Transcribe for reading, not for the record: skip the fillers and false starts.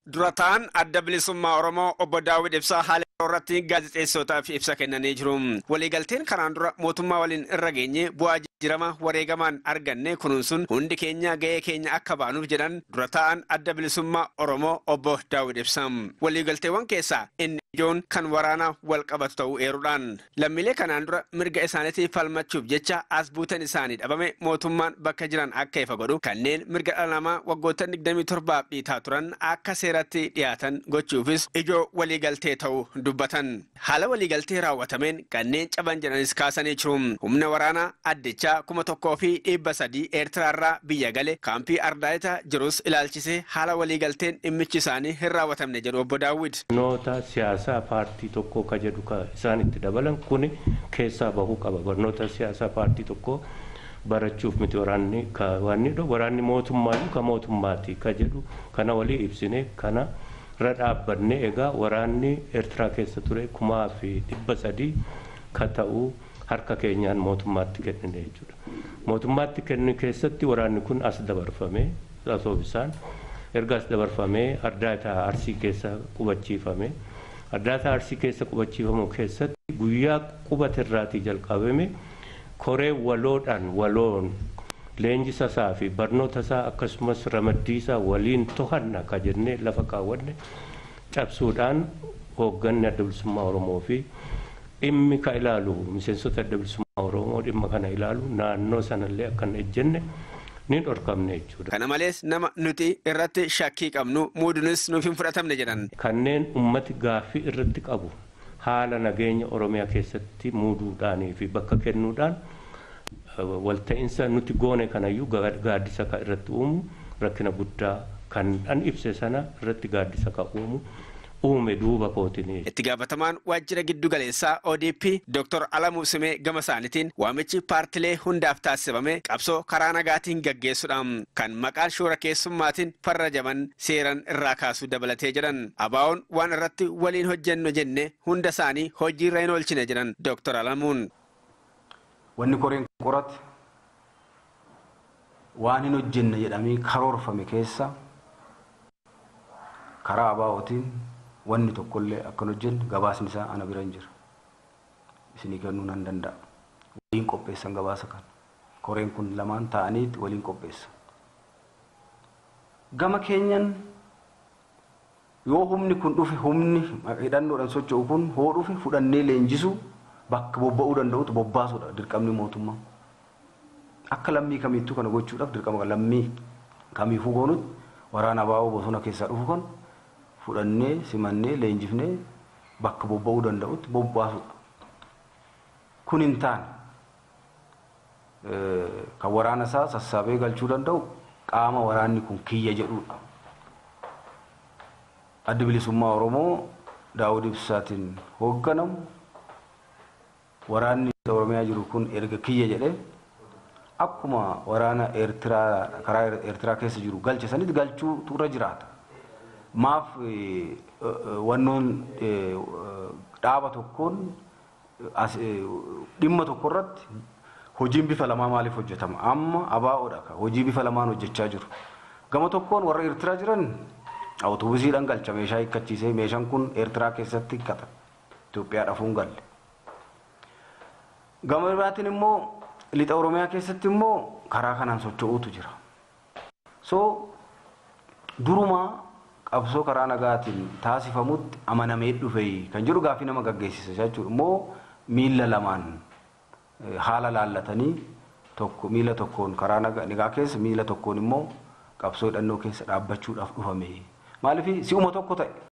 Durataan adda bilisummaa Oromoo obbo Daawud Ibsaa haala irratti gaazexeessootaaf ibsa kennanii jiru. Waliigalteen kanaan dura mootummaa waliin irra geenye bu'aa jijjiirama wareegamaan arganne kunuunsuun hundi keenya gahee keenya akka baanuuf jedhan durataan adda bilisummaa Oromoo obbo Daawud Ibsaa. Waliigalteewwan keessaa inni ijoon kan waraana wal qabatu ta'uu eeruudhaan lammiilee kanaan dura mirga isaaniitiif falmachuuf jecha as buutan isaanii dhabame mootummaan bakka jiran akka ifa godhu kanneen mirga dhala namaa waggoota 27 dhiitaa turan akka seeratti dhiyaatan gochuufis ijoo waliigaltee ta'uu dubbatan. Haala waliigaltee raawwatameen kanneen caban jedhanis kaasanii jiru. Humna waraanaa addichaa 1,300 Eertiraarraa biyya gale kaampii Ardaayita jirus ilaalchisee haala waliigalteen dhimmichi isaanii hin raawwatamne jedhu obbo Daawud. Barnoota siyaasaa paartii tokkoo ka jedhu ka isaan itti dabalan kuni keessaa bahuu qaba. Barnoota siyaasaa paartii tokkoo barachuuf miti waraanni mootummaa ka mootummaati ka jedhu kana walii ibsine kana irra dhaabbanne egaa waraanni Eertiraa keessa ture 300,000 ka ta'u harka keenyaan mootummaatti kennine jechuudha. Mootummaatti kennu keessatti waraanni kun as dabarfame asoo bisaan erga as dabarfame Ardaayita Arsii keessa qubachiifame. Ardaayita Arsii keessa qubachiifamu keessatti guyyaa qubatirraatii jalqabame koree waloon leenjisa isaa fi barnoota isaa akkasumas ramaddii isaa waliin to'anna ka jennee lafa kaawwanne cabsuudhaan hoogganni adda bilisummaa Oromoo fi dhimmi ka ilaalu miseensota adda bilisummaa Oromoo dhimma kana ilaalu naannoo sanallee akkan ejjenne ni dhorkamne jechuudha. Kana malees nama nuti irratti shakkii qabnu muudunis nuuf hin fudhatamne jedhan. Kanneen ummati gaaffii irratti qabu haala nageenya Oromiyaa keessatti muuduudhaanii fi bakka kennuudhaan walta'iinsa nuti goone kanayyuu gaaddisa ka irratti uumu rakkina guddaa kan an ibse sana irratti gaaddisa ka uume duuba kootiin. Itti gaafatamaan waajjira giddu galeessaa ODP Dr. Alamuu Simee gama isaaniitiin waamichi paartilee hundaaf taasifame qabsoo karaa nagaatiin gaggeessuudhaan kan maqaan shoora keessummaatiin farrajaman seeran irraa kaasuu dabalatee jedhan. Abaa'oon waan irratti waliin hojjennu jenne hunda isaanii hojiirra hin oolchine jedhan Dr. Alamuun. Wanni koreen qorate waan hin hojjenne jedhamee karoorfame keessa karaa abaa'ootiin wanni tokkollee akka hojjenne gabaasni isaa ana bira hin jiru. Isinii kennuu nan danda'a. Waliin qopheessan gabaasa kan. Koreen kun lamaan ta'anii waliin qopheessa. Gama keenyan yoo humni kun dhufe humni hidhannoodhaan socho'u kun hoo dhufe fudhannee leenjisuu bakka bobba'uu danda'utu bobbaasuudha dirqamni mootummaa. Akka lammii kamittuu kana gochuudhaaf dirqama lammii kamiifuu goonutti waraana abaa'oo bosona keessaa dhufu kan fudhannee simannee leenjifnee bakka bobba'uu danda'utti bobbaasuudha. Kun hin taane kan waraana isaa sassaabee galchuu danda'u qaama waraanni kun kiyya jedhuudha. Addi bilisummaa Oromoo Daawud Ibsaatiin hoogganamu waraanni Oromiyaa jiru kun erga kiyya jedhee akkuma waraana Eertiraa karaa Eertiraa keessa jiru galche sanitti galchuutu irra jiraata. Maaf wannoon dhaaba tokkoon dhimma tokko irratti hojiin bifa lamaa maaliif hojjetama? Amma abaa'oodha ka hojii bifa lamaan hojjechaa jiru. Gama tokkoon warra Eertiraa jiran awutoobisiidhaan galcha meeshaa hiikkachiisee meeshaan kun Eertiraa keessatti hiikkata. Itoophiyaa dhafuun galle. Gama biraatiin immoo lixa Oromiyaa keessatti immoo karaa kanaan socho'uutu jira. So durumaa qabsoo karaa nagaatiin taasifamutti amanamee dhufe kan jiru gaaffii nama gaggeessisa jechuudha. Immoo miila lamaan haala laallatanii tokko miila tokkoon karaa nagaa keessa miila tokkoon immoo qabsoo hidhannoo keessa dhaabbachuudhaaf dhufame. Maaliif si'uma tokko ta'e